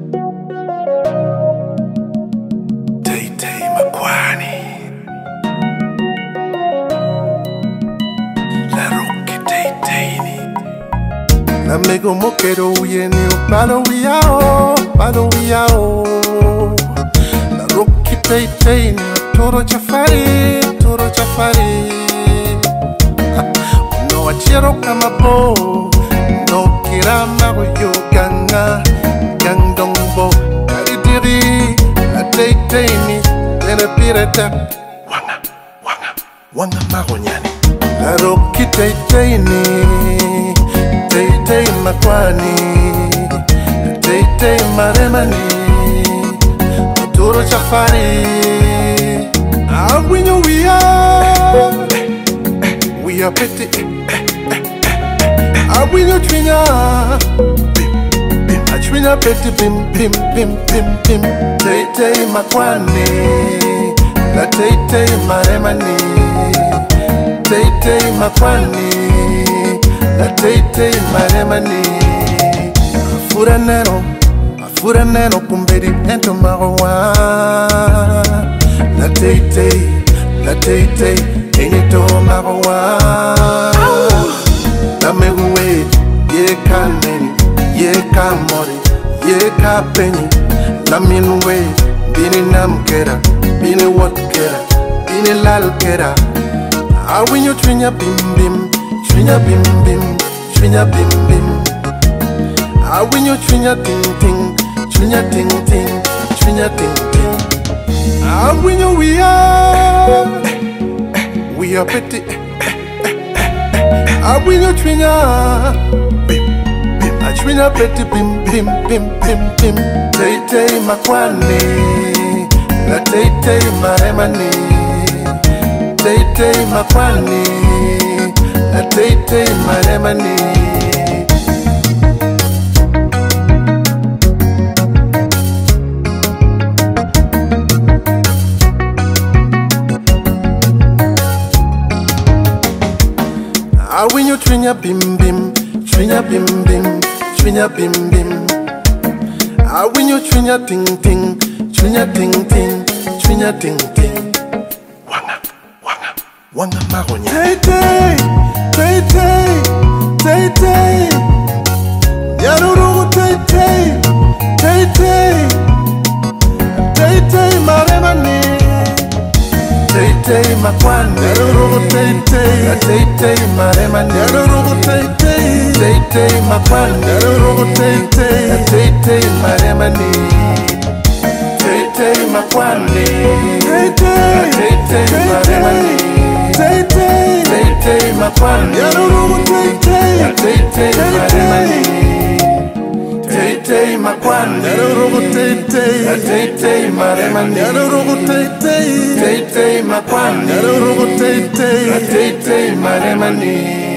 Tay Makwani, La Rocky Tay ni. La mego mokero yeni palo wiao. La Rocky Tay ni toro chafari. No achero kama bo, no kirama yo ganga, gangdongbo, karidiri, la Tay ni, lena pirata, wanga maronyani. La Rocky Tay ni, Tay Makwani, Tay maremani, toro chafari. Awinyo we are petty. Awinyo Twinya petty bim. Tay Makwani, la Tay maremani. Tay Makwani, la Tay maremani. Afura neno kumbedi ento marowa. La Tay, enito marowa. La meruwe, ye kameni, ye kamori, ye kapeni. La minwe, bini namkera, bini watkera, bini lalkera. Awinyo Twinya bim. Awinyo Twinya ting. Awinyo we are petty. Awinyo Twinya petty bim. Tay Makwani, la Tay maremani. Tay Makwani, la Tay maremani. Awinyo Twinya bim. Awinyo Twinya ting. Wanga maronya. Tay. Yaruru Tay maremani. Tay Makwani, yaruru Tay maremani. Yaruru Tay Makwani, yaruru Tay maremani. Tay Makwani, Tay maremani. Tay Makwani, yaruru Tay maremani. Tay Makwani, yaruru Tay maremani. Yaruru Tay Makwani, yaruru Tay maremani.